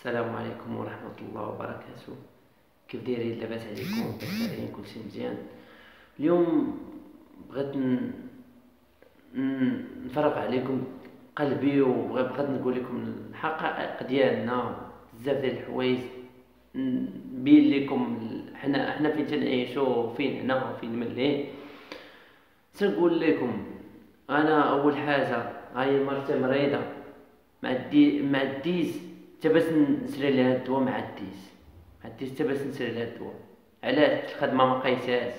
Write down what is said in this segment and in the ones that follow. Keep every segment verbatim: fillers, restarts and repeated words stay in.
السلام عليكم ورحمة الله وبركاته. كيف دايرين؟ لاباس عليكم؟ لاباس عليكم؟ كلشي مزيان؟ اليوم بغيت ن- ن- نفرغ عليكم قلبي، وبغيت نقول لكم الحقائق ديالنا. بزاف ديال الحوايج نبين لكم ال- حنا حنا فين تنعيشو، فين حنا فين ملي. تنقول لكم انا اول حاجه، هاي مرتي مريضه، ما عندي ما عنديش حتى باش نشري لها الدواء، ما عنديش ما عنديش حتى باش نشري لها الدواء. علاش؟ الخدمه ما قيساش.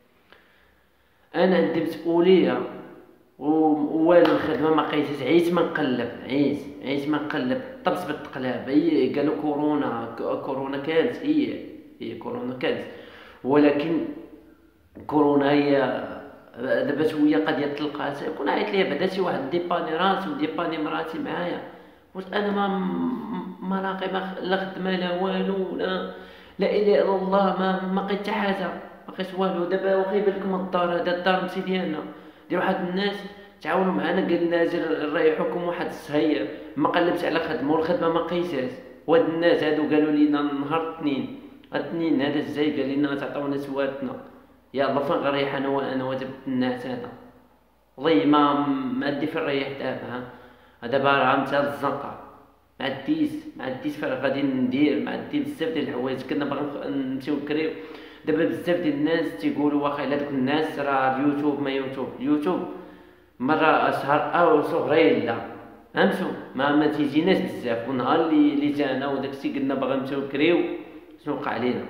انا عندي مسؤوليه و- والو الخدمه ما قيساش. عييت ما نقلب، عييت عييت ما نقلب، طبت بالتقلاب. هي قالوا كورونا، ك- كورونا كانت، هي هي كورونا كانت، ولكن كورونا هي دابا شويه قد يطلقات. كون عيط ليا بعدا شي واحد ديباني راسو ديباني مراتي معايا، واش انا ما ما لاقي ما خ- لا خدمه لا والو، لا لا اله الا الله. ما ما لقيت حتى حاجه، ما لقيت والو. دابا وخيب لكم الدار، هذا الدار ماشي ديالنا، ديال واحد الناس. تعاونوا معنا، قلنا اجل نريحوكم واحد الصهير. ما قلبش على خدمه، والخدمه ما قيساش. وهاد الناس هادو قالوا لينا نهار الاثنين، الاثنين هذا الجاي قال لنا تعطيونا سواتنا. يلا فين غنريح انا وانا وجبت الناس هذا؟ والله ما ما عندي فين نريح دابا. ها دابا راه مشى للزنقه، ما عنديش ما عنديش فين غادي ندير. ما عندي بزاف ديال الحوايج، كنا باغيين نمشيو نكريو. دابا بزاف ديال الناس تيقولوا واخا الا دوك الناس راه اليوتيوب ما يوتيوب. اليوتيوب مرة اشهر او صغري لا فهمتوا، ما ما تيجيناش بزاف. ونهار اللي اللي جانا وداكشي قلنا باغي نمشيو نكريو، شنو وقع علينا؟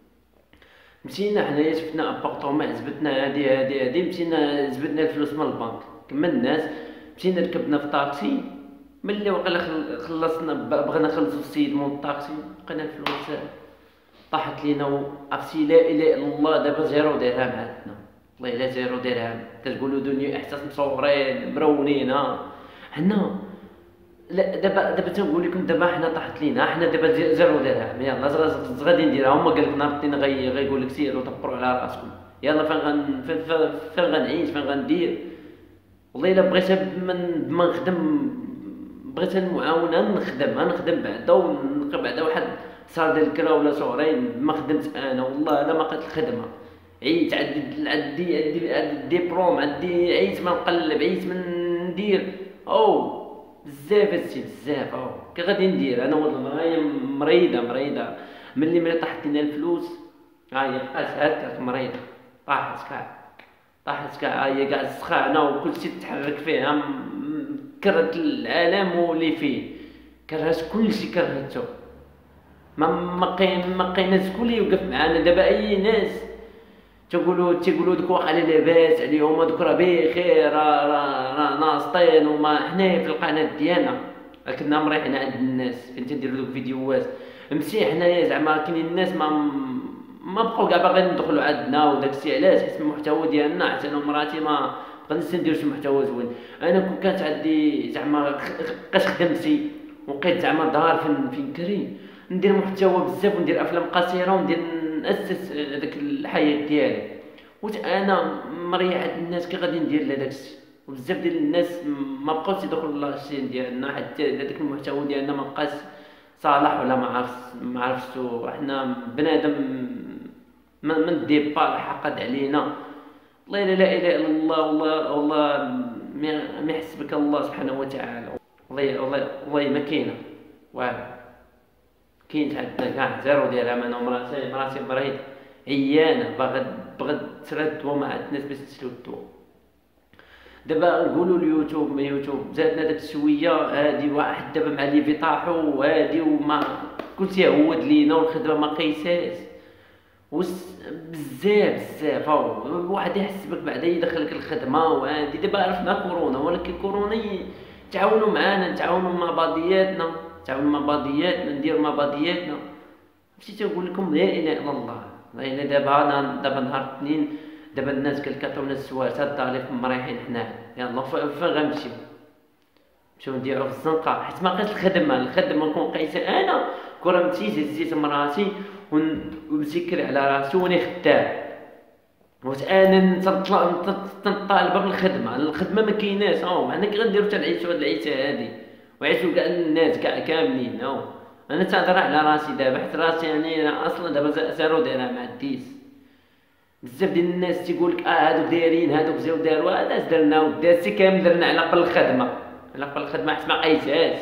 مشينا حنايا شفنا ابارطومون، جبدنا هادي هادي هادي، مشينا جبدنا الفلوس من البنك كما الناس. مشينا ركبنا في طاكسي، ملي وقيلا خل- خلصنا، ب- بغينا نخلصو السيد من الطاكسي، لقينا الفلوس طاحت لينا. وعرفتي لا اله الا الله، دابا زيرو درهم عندنا. والله الا زيرو درهم. تتقولوا دنيا احساس مصورين مرونين. ها حنا لا، دابا دابا تنقول لكم، دابا حنا طاحت لينا، حنا دابا زي- زيرو درهم. يلاه اش غا- غادي نديرها؟ هما قال لك نهار الاثنين غي غيقول لك سيروا دبروا على راسكم. يلا فين غن فين, فين, فين غنعيش، فين غندير؟ والله الا بغيت من ما نخدم، بغيت المعاونه نخدم، غنخدم بعدا ونلقى بعدا واحد صار ديال الكرا ولا شهرين ما خدمت انا. والله الا ما لقيت الخدمه. عييت، عندي عندي عندي عندي ديبلوم، عندي عييت ما نقلب، عييت من ندير. او بزاف هادشي بزاف. او كي غادي ندير انا؟ والله هي مريضه مريضه. ملي ملي طاحت لينا الفلوس، ها هي بقات هكاك مريضه، طاحت كاع طاحت كاع. هي كاع السخانه وكلشي تحرك فيها، م- كرهت العالم واللي فيه، كرهت كلشي، كرهته. ما ما كاين ما كاين شكون اللي يوقف معانا دابا؟ اي ناس تقولوا تيقولوا دوك واخا على لاباس عليهم، دوك راه بخير، راه راه راه ناصطين. وما حنايا في القناه ديالنا كنا مريحين عند الناس، فين تنديروا دوك فيديوهات. ماشي حنايا زعما كاينين الناس ما ما بقاو كاع باغيين يدخلوا عندنا وداكشي. علاش؟ حيت المحتوى ديالنا حتى انا ومراتي ما بقيناش نديرو شي محتوى زوين. انا كون كانت عندي زعما خ- خ- بقات خدمتي ولقيت زعما دار فين فين كريم، ندير محتوى بزاف وندير افلام قصيره وندير ناسس هذاك الحياه ديالي. واش انا مريح عند الناس كي غادي ندير لها داكشي؟ وبزاف ديال الناس ما بقاوش يدخلوا لاشين ديالنا، حتى هذاك المحتوى ديالنا ما بقاش صالح، ولا ما عرفت ما عرفتو. حنا بنادم من من ديبار حقد علينا. والله لا لا اله الا الله. والله والله ما ما يحسبك الله سبحانه وتعالى. والله والله والله ما كاينه والو. كاين عندنا كاع زيرو درهم. انا ومراتي مراتي مريض عيانه، باغا باغا تشرى الدواء، ما عندناش باش نشريو الدواء. دابا نقولوا اليوتيوب ما يوتيوب، زادنا داك الشويه هادي. واحد دابا مع اللي طاحوا وهادي، وما كلشي عود لينا، والخدمه ما قيساش. وس بزاف بزاف. هاو الواحد يحسبك بعدا يدخلك الخدمه وهادي. دابا عرفنا كورونا، ولكن كورونا ي- تعاونوا معانا، نتعاونوا مع بعضياتنا، نتعاونوا مع بعضياتنا، نديروا مع بعضياتنا. مشيت تنقول لكم لا اله الا الله. لان دابا انا دابا نهار الاثنين، دابا الناس قال لك عطيونا السوارت، الدار مريحين حنا. يلا ف- فين غنمشيو؟ نمشيو نديرو في الزنقه، حيت ما بقاش الخدمه. الخدمه نكون قايسه انا. كره مشيت هزيت مراتي ون- ومسكر على راسي واني خدام. واش انا نطلع نطالب بالخدمه؟ الخدمه ما كايناش. اه حنا كي غنديرو تنعيشو هاد العيشه هادي، وعيشو كاع الناس كاع كاملين. اه انا تهضر على راسي دابا، حيت راسي يعني أنا اصلا دابا زيرو دايرها مع الديس. بزاف ديال الناس تيقول لك اه هادوك دايرين، هادوك جاو داروا، هذا اش درنا ودي هادشي كامل درنا على قبل الخدمه، على قبل الخدمه حيت ما لقيتهاش.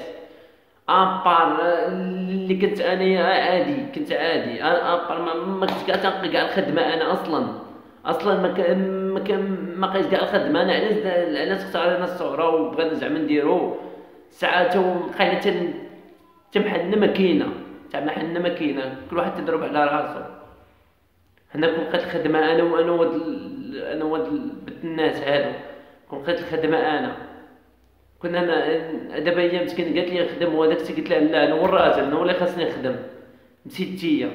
ابار اللي كنت انايا عادي، كنت عادي ابار ما, ما كنت كتنقي كاع الخدمه انا اصلا، اصلا ما كان ما كان ما لقيت كاع الخدمه انا. علاش علاش اختارينا الصوره وبغينا زعما نديرو ساعات بقينا تن تمحلنا ماكينه تاع محلنا ماكينه، كل واحد تضرب على راسو. حنا كون لقيت الخدمه انا وانا وهاد ال- انا وهاد البنت الناس هادو، كون لقيت الخدمه انا كنا انا دابا هي مسكين قالت لي خدم، وهذاك قلت لها لا انا هو الراجل، انا هو اللي خاصني نخدم. نسيتيا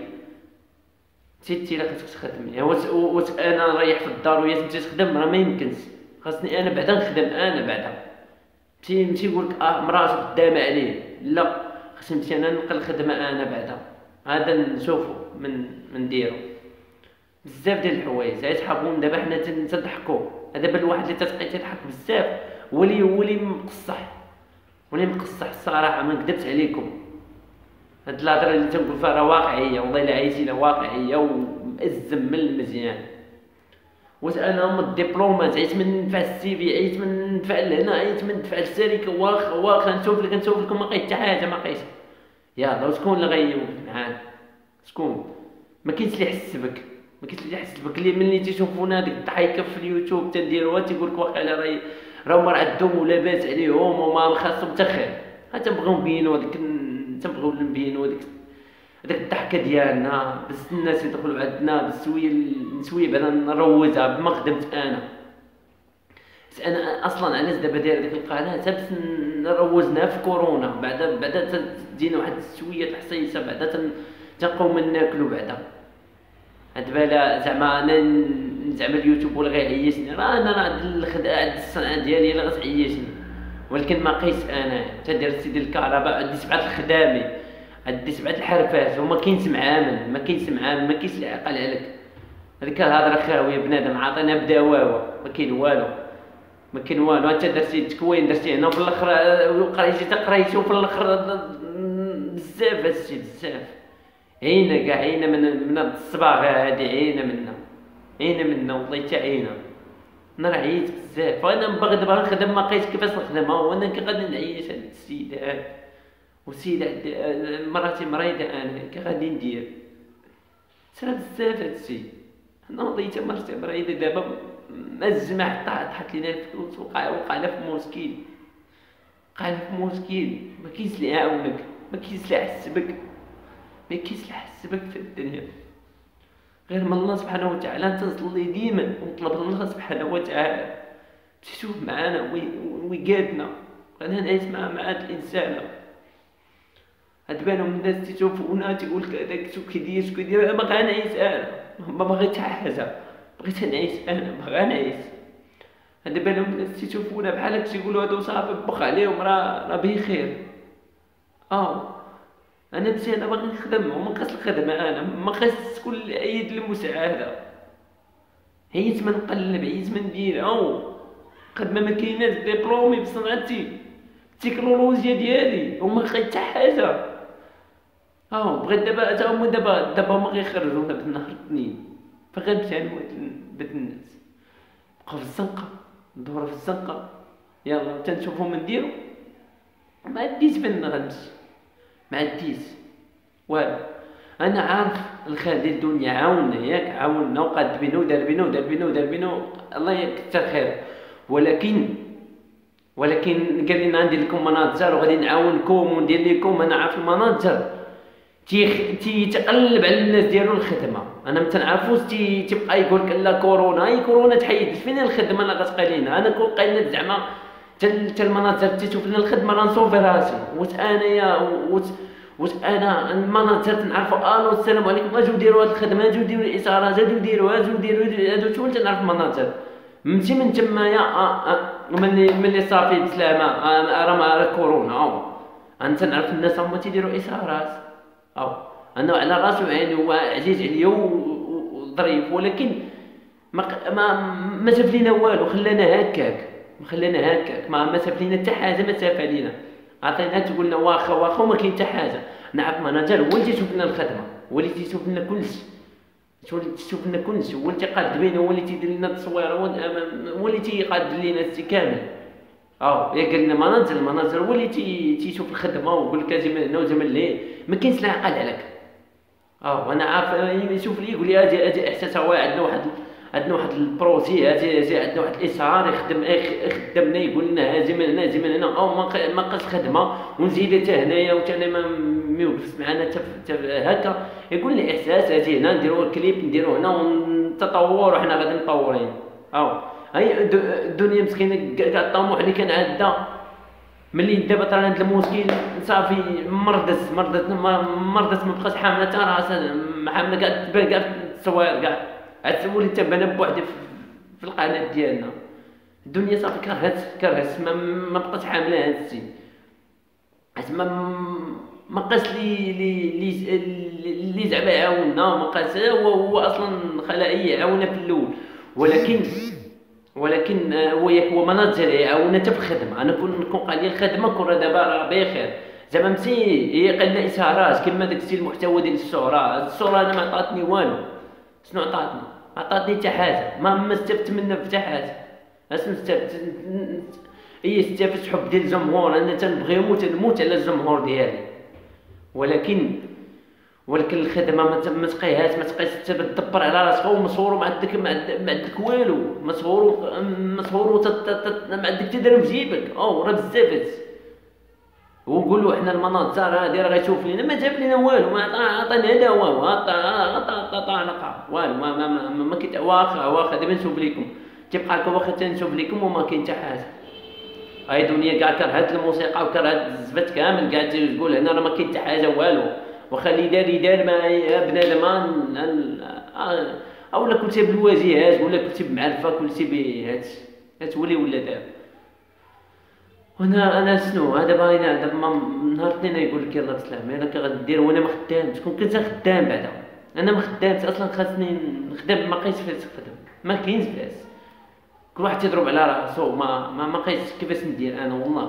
نسيتي اللي خاصك تخدمي، واش واش انا نريح في الدار وهي تمشي تخدم؟ راه ما يمكنش، خاصني انا بعدا نخدم انا بعدا. ماشي ماشي يقول لك اه مراتو خدامه عليه، لا خاصني نمشي انا نلقى الخدمه انا بعدا. هذا نشوفو من من نديرو بزاف ديال الحوايج غيتحابون. دابا حنا تن- تنضحكو، دابا الواحد اللي تتلقى تيضحك بزاف ولي ولي مقصح، ولي مقصح الصراحه ما نكذبش عليكم. هاد الهضره اللي تنقول فيها راه واقعيه، والله الا عيشينا واقعيه ومأزم من المزيان. واش انا من الدبلومات عيت من ندفع السي في، عيت من ندفع لهنا، عيت من ندفع الشركه، واخا واخا نشوف لك نشوف لكم ما لقيت حتى حاجه، ما لقيت. يلاه وشكون اللي غيوقف معاك؟ شكون؟ ما كاينش اللي يحس بك، ما كاينش اللي يحس بك. اللي ملي تيشوفونا ديك الضحايكه في اليوتيوب تنديروها تيقول لك واقيلا راهي راهم راه عندهم ولاباس عليهم وما خاصهم حتى خير. ها تنبغيو نبينو هذيك، تنبغيو نبينو هذيك هذيك الضحكه ديالنا باش الناس يدخلوا عندنا بالسويه نسوي بعدا نروجها بما خدمت انا. بس انا اصلا علاش دابا داير ديك القناه حتى باش نروجناها في كورونا، بعدا بعدا تدينا واحد شويه الحصيصه، بعدا تن- تنبقاو من ناكلو بعدا. هاد بالا زعما انا ن- زعما اليوتيوب ولا غيعيشني، راه انا راه عند الخد... عند الصنعه ديالي اللي غتعيشني، ولكن ما قيس انا تدير سيدي الكهرباء عندي سبعه الخدامي، عندي سبعه الحرفات وما كاينش معامل، ما كاينش معامل، ما كاينش اللي يعقل عليك. هذيك الهضره خاويه بنادم عاطينا بدواوه، ما كاين والو، ما كاين والو. انت درتي التكوين درتي هنا وفي الاخر قريتي تقريتي وفي الاخر بزاف هادشي بزاف. عينا كاع عينا من من هاد الصباغه هادي، عينا منا عينا منا والله حتى عينا. انا راه عييت بزاف وانا باغي دابا نخدم، ما لقيتش كيفاش نخدمها، وانا كي غادي نعيش هاد السيدات والسيدة عندي مراتي مريضة، انا كي غادي ندير؟ صرا بزاف هادشي. انا وضيت مرتي مريضة دابا مزمع، طاحت لينا الفلوس وقع وقعنا في مشكل، وقعنا في مشكل. ما كاينش اللي يعاونك، ما كاينش اللي يحس بك، ما كاينش اللي يحس بك في الدنيا غير من الله سبحانه وتعالى. تنصلي ديما ونطلب من الله سبحانه وتعالى باش يشوف معانا ويقادنا، انا نعيش مع مع هاد الانسان. هاد بالهم الناس تيشوفونا تيقول لك هذاك شو كيدير شو كيدير، انا باغي نعيش انا، ما بغيت حتى حاجه، بغيت نعيش انا، باغي نعيش. هاد بالهم الناس تيشوفونا بحال هكا تيقولوا هادو صافي بخ عليهم راه راه بخير. اه انا ماشي انا باغي نخدم وما نقص الخدمه، انا ما خاص شكون اللي عيد المساعده، عييت ما نقلب، عييت ما ندير. او خدمه ما كايناش، ديبلومي بصنعتي التكنولوجيا ديالي وما لقيت حتى حاجه. اه بغيت دابا تا هما دابا دابا هما غيخرجونا بالنهار الاثنين، فغنمشي انا بنت الناس بقاو في الزنقه، ندورو في الزنقه. يلا تنشوفو من نديرو، ما عنديش فين غنمشي، ما عنديش والو. انا عارف الخير ديال الدنيا عاوننا ياك، عاوننا وقاد بينا ودار بينا ودار بينا ودار بينا، الله يكثر خير. ولكن ولكن قال لنا ندير لكم مناجر وغادي نعاونكم وندير لكم. انا عارف المناجر تي تي تقلب على الناس ديالو الخدمه، انا ما تنعرفوش تي تيبقى يقول لك لا كورونا، اي كورونا تحيدت فين الخدمه اللي غتبقى لينا. انا كون قايلنا زعما حتى المناجر تيشوف لنا الخدمه راه نصوفي راسي. واش انايا واش واش انا المناجر تنعرفو الو السلام عليكم اجيو ديروا هاد الخدمه، اجيو ديروا الاثارات، اجيو ديروا اجيو ديروا هادو شكون تنعرف المناجر. مشي من تمايا آه آه ملي ملي صافي بسلامه آه راه راه كورونا. او انا تنعرف الناس هما تيديروا اثارات، او انا على راسي وعيني هو عزيز عليا وظريف، ولكن ما ما ما شاف لينا والو، خلانا هكاك، ما خلانا هكاك، ما ما شاف لينا حتى حاجه، ما شاف لينا عطينا تقولنا واخا واخا وما كاين حتى حاجه. نعرف مناجر هو اللي تيشوف لنا الخدمه، هو اللي تيشوف لنا كلشي، هو اللي تيشوف لنا كلشي، هو اللي تيقاد بينا، هو اللي تيدير لنا التصوير، هو اللي تيقاد لنا الشيء كامل. اه يا قال لنا مناجر، المناجر هو اللي تي تيشوف الخدمه ويقول لك اجي من هنا وجا من لهيه، ما كاينش لا عقل عليك. اه وانا عارف يشوف لي يقول لي اجي اجي احساس هو عندنا واحد عندنا واحد البروجي، اجي اجي عندنا واحد الاصرار يخدم خدمنا يقول لنا اجي من هنا اجي من هنا، او ما ما بقاش خدمه ونزيد حتى هنايا وثاني ما ما يوقفش معنا حتى هكا، يقول لي احساس اجي هنا نديروا الكليب نديروا هنا ونتطور وحنا غادي مطورين. اه هاي الدنيا مسكينه كاع الطموح اللي كان عندها ملي دابا طرا هاد المشكل صافي مرضت مرضت مرضت ما بقاش حامله حتى راسها، حامله كاع تبان كاع التصوير كاع عاد تولي حتى بنا بوحدي في القناه ديالنا. الدنيا صافي كرهت كرهت ما, ما بقاش حامله هاد الشيء، ما ما بقاش لي لي لي لي زعما يعاوننا، ما بقاش هو هو اصلا خلائي يعاوننا في الاول، ولكن ولكن هو هو مناجر يعاوننا حتى في الخدمه. انا كون نكون قال لي الخدمه كون دابا راه بخير زعما ماشي هي قال لنا اشارات كما داك الشيء المحتوى ديال الصوره، الصوره انا ما عطاتني والو، شنو عطاتني؟ ما عطاتني حتى حاجه، ما ما استفدت منها حتى حاجه، اش نستفد؟ هي استفدت حب ديال الجمهور، انا تنبغيهم وتنموت على الجمهور ديالي، ولكن ولكن الخدمه ما تقيهاش، ما تقيش حتى تدبر على راسك ومصور ما عندك ما عندك والو، مصور مصور ما عندك حتى درهم في جيبك، او راه بزاف ونقولوا حنا المناظر هادي راه غيشوف لينا، ما جاب لينا والو، ما عطانا هذا هو عطا عطا طلقه والو، ما ما ما, ما كاين واخا واخا دابا نشوف لكم تيبقى لكم واخا تنشوف لكم وما كاين حتى حاجه. هاي دنيا كاع كرهت الموسيقى وكرهت الزبط كامل، كاع تقول هنا راه ما كاين حتى حاجه والو، واخا اللي دار يدار ما بنادم اولا كلشي بالواجهات ولا كلشي بمعرفه كلشي بهادشي هاتولي ولا دابا. وانا انا شنو هذا باينه دابا نهار الاثنين يقول لك يلاه بسلام انا كغدير وانا ما خدامش، كون كنت خدام بعدا انا ما خدامش اصلا، خاصني نخدم ما بقيتش فاش نخدم، ما كاينش فاش، كل واحد تيضرب على راسو، ما ما ما بقيتش كيفاش ندير انا والله.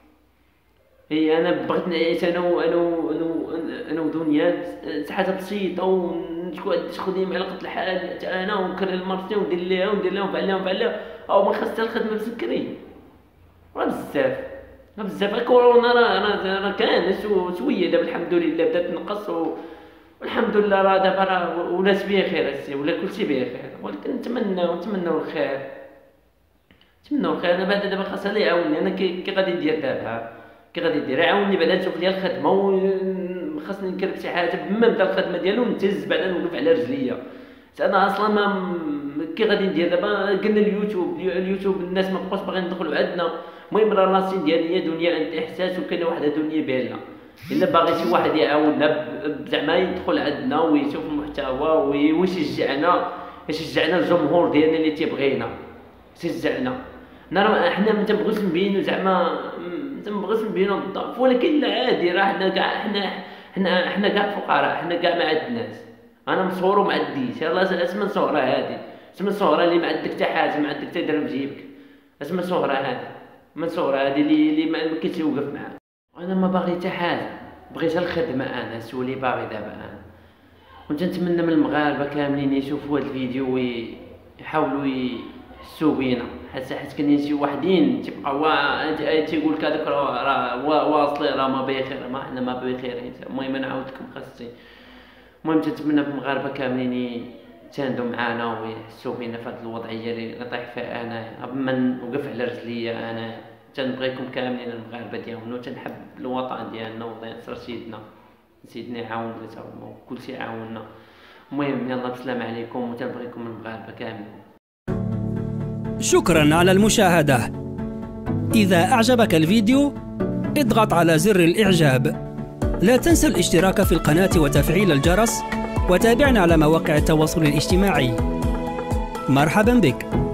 هي انا بغيت نعيش انا وانا وانا انا ودنيا شي حاجه بسيطه ونخدم مع علاقه الحال انا ونكري لمرتي وندير ليها وندير لها ونفعل لها ونفعل لها، او ما خاص حتى الخدمه مسكري راه بزاف راه بزاف. الكورونا راه راه كان شويه دابا الحمد لله بدات تنقص والحمد لله راه دابا راه ولات بخير السي ولا كلشي بخير، ولكن نتمناو نتمناو الخير نتمناو الخير. انا بعدا دابا خاصها اللي يعاونني انا كي غادي ندير دابا كي غادي دير يعاونني بعدا نشوف ليا الخدمه وخاصني نكرب شي حاجه بما نبدا الخدمه ديالو نتهز بعدا نوقف على رجليا. انا اصلا ما كي غادي ندير دابا قلنا اليوتيوب اليوتيوب الناس ما بقاوش باغيين يدخلوا عندنا، المهم راه راسي ديالي هي دنيا عند احساس وكاينه واحده دنيا بيننا، الا باغي شي واحد يعاوننا زعما يدخل عندنا ويشوف المحتوى ويشجعنا يشجعنا الجمهور ديالنا اللي تيبغينا يشجعنا. انا حنا ما تنبغيوش نبينو زعما ما تنبغيوش نبينو الضعف، ولكن لا عادي راه حنا كاع حنا حنا حنا كاع فقراء، حنا كاع ما عندناش، انا مصور وما عنديش، يلاه اسم صغرى هادي اسم صغرى اللي ما عندك حتى حاجه ما عندك حتى درهم في جيبك، اسم صغرى هادي من صغرى هادي اللي اللي ما كاينش يوقف معاك. انا ما باغي حتى حاجه، بغيت الخدمه انا سولي اللي باغي دابا انا، كنت نتمنى من المغاربه كاملين يشوفوا هذا الفيديو ويحاولوا يحسوا بينا، حتى حيت كاينين شي وحدين تيبقاو تيقول لك هذاك راه واصلين راه ما بخير، ما حنا ما بخيرين. المهم انا عاود لكم خاصني المهم تنتمنى من المغاربه كاملين يتساندوا معانا ويحسوا بينا في هذه الوضعيه اللي طايح فيها انا، قبل ما نوقف على رجليا انا تنبغيكم كاملين المغاربه ديالنا وتنحب الوطن ديالنا والله ينصر سيدنا سيدنا يعاون كلشي يعاوننا. المهم يلا بسلام عليكم وتنبغيكم المغاربه كاملين. شكرا على المشاهدة. إذا أعجبك الفيديو اضغط على زر الإعجاب، لا تنسى الاشتراك في القناة وتفعيل الجرس، وتابعنا على مواقع التواصل الاجتماعي. مرحبا بك.